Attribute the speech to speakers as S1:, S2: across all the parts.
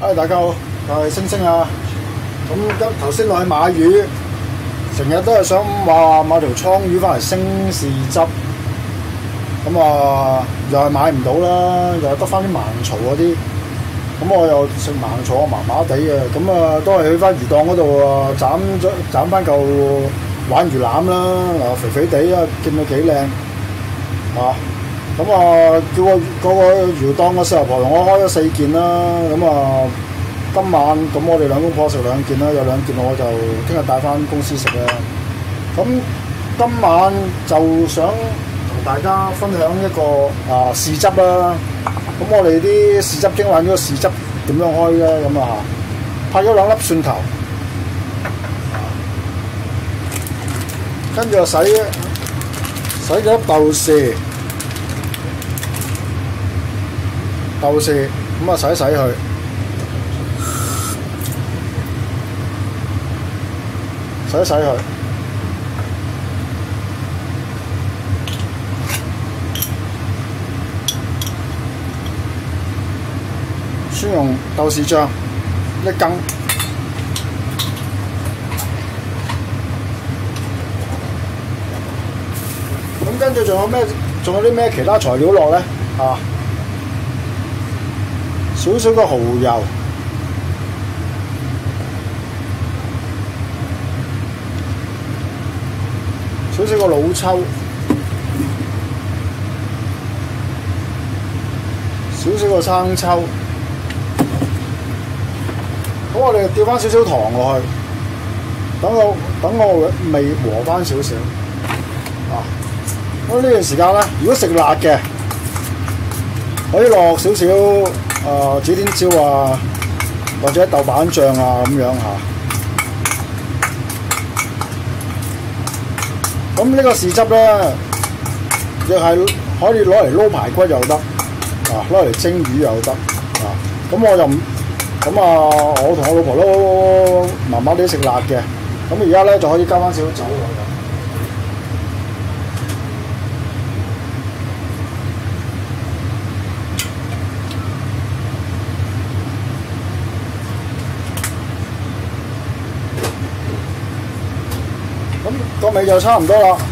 S1: 大家好，我係星星啊。咁頭先落去買魚，成日都係想話買條倉魚翻嚟升豉汁。咁啊，又係買唔到啦，又係得翻啲盲槽嗰啲。咁我又食盲槽，我麻麻地嘅。咁啊，都係去翻魚檔嗰度啊，斬翻嚿鯇魚腩啦，嗱肥肥地啊，見到幾靚啊！咁啊，叫個魚檔個細路婆同我開咗4件啦。咁啊，今晚咁我哋兩公婆食2件啦，有2件我就聽日帶翻公司食啦。咁今晚就想同大家分享一個豉汁啦。咁我哋啲豉汁蒸鯇魚個豉汁點樣開咧？咁啊，拍咗2粒蒜頭，跟住就洗咗粒豆豉，咁啊洗佢，洗佢，先用豆豉醬1羹，咁跟住仲有啲咩其他材料落咧？少少個蠔油，少少個老抽，少少個生抽。咁我哋掉翻少少糖落去，等我味和翻少少。咁呢段時間咧，如果食辣嘅，可以落少少指天椒啊，或者豆瓣醬啊咁樣嚇。咁呢個豉汁咧，亦係可以攞嚟撈排骨又得，攞嚟蒸魚又得。咁我就我同我老婆都麻麻地食辣嘅，咁而家咧就可以加翻少少酒落去。個味就差唔多啦。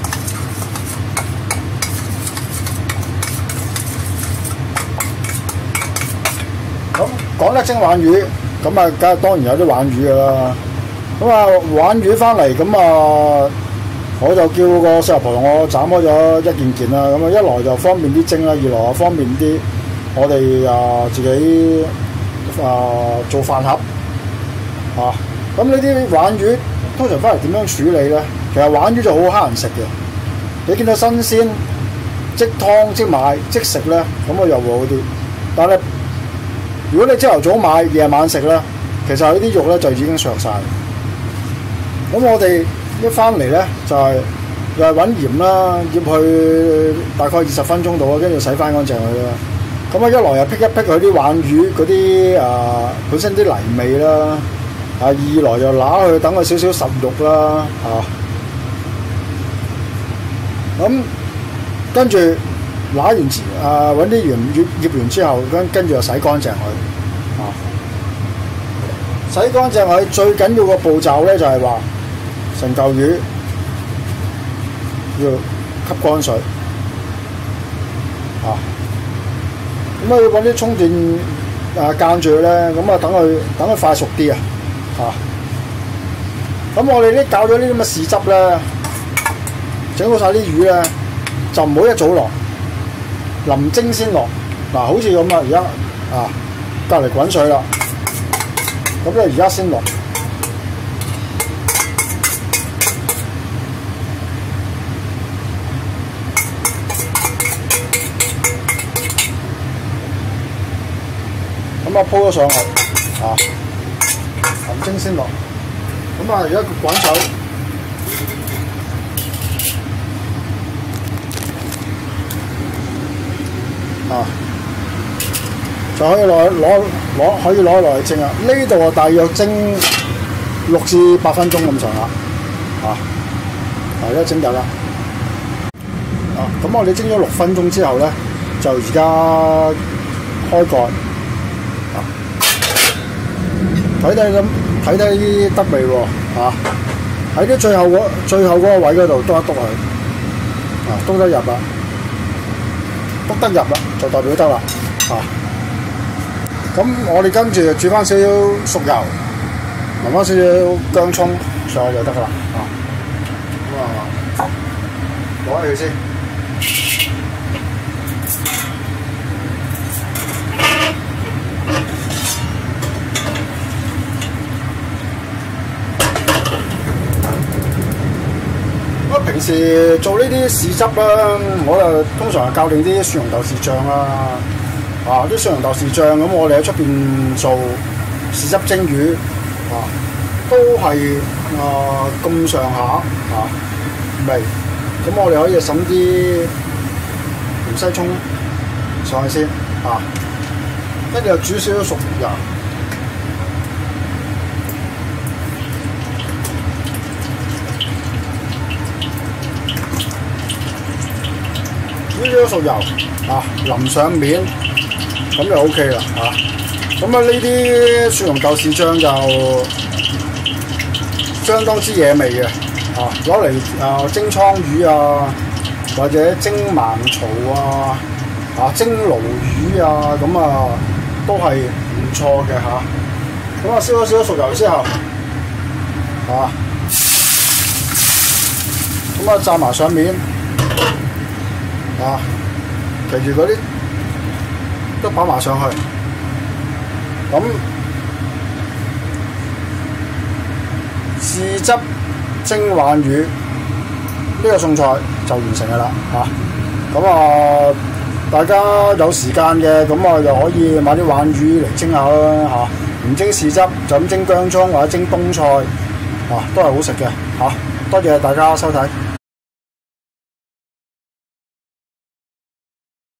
S1: 咁講得蒸鯇魚，咁啊，當然有啲鯇魚㗎啦。咁啊，鯇魚翻嚟，咁啊，我就叫個細路婆同我斬開咗1件啦。咁啊，一來就方便啲蒸啦，二來又方便啲我哋自己做飯盒咁呢啲鯇魚通常翻嚟點樣處理咧？其實鯇魚就好蝦人食嘅，你見到新鮮，即湯即買即食咧，咁啊又會好啲。但係如果你朝頭早買，夜晚食咧，其實佢啲肉咧就已經削晒。咁我哋一翻嚟咧就係又係揾鹽啦，醃佢大概20分鐘度，跟住洗翻乾淨佢啦。咁啊一來又辟一辟佢啲鯇魚嗰啲本身啲泥味啦，二來就揦佢等佢少少實肉啦咁跟住揦完揾啲鹽醃完之後，跟住就洗乾淨佢洗乾淨佢最緊要個步驟咧就係話成嚿魚要吸乾水咁要揾啲充電間住咧，咁啊等佢快熟啲咁我哋啲搞咗呢啲咁嘅豉汁咧，整好晒啲魚咧，就唔好一早落，臨蒸先落。好似咁啊，而家隔離滾水啦，咁咧而家先落。咁鋪咗上去臨蒸先落。咁而家滾手，就可以攞落嚟蒸啦。呢度大約蒸6至8分鐘咁上下，而家蒸緊啦。咁我哋蒸咗6分鐘之後咧，就而家開蓋。 睇睇得未喎嚇？喺啲最後嗰個位嗰度篤一篤佢，啊篤得入啦，篤得入啦就代表得啦嚇。咁我哋跟住就煮翻少少熟油，淋翻少少薑葱上去就得噶啦啊！咁啊，攞起佢先。平時做呢啲豉汁啦，我就通常係教定啲蒜蓉豆豉醬啦，啲蒜蓉豆豉醬咁，我哋喺出邊做豉汁蒸魚，都係咁上下味，咁我哋可以揼啲芫茜葱上去先，跟住就煮少少熟油。少少熟油淋上面，咁就 OK 啦咁啊呢啲蒜蓉豆豉醬就相當之惹味嘅攞嚟蒸倉魚啊，或者蒸盲槽蒸鱸魚咁都係唔錯嘅咁燒咗少少熟油之後咁炸埋上面。其餘嗰啲都擺埋上去，咁豉汁蒸鯇魚呢個餸菜就完成㗎啦咁大家有時間嘅咁又可以買啲鯇魚嚟蒸下啦唔蒸豉汁就咁蒸薑葱或者蒸冬菜都係好食嘅多謝大家收睇。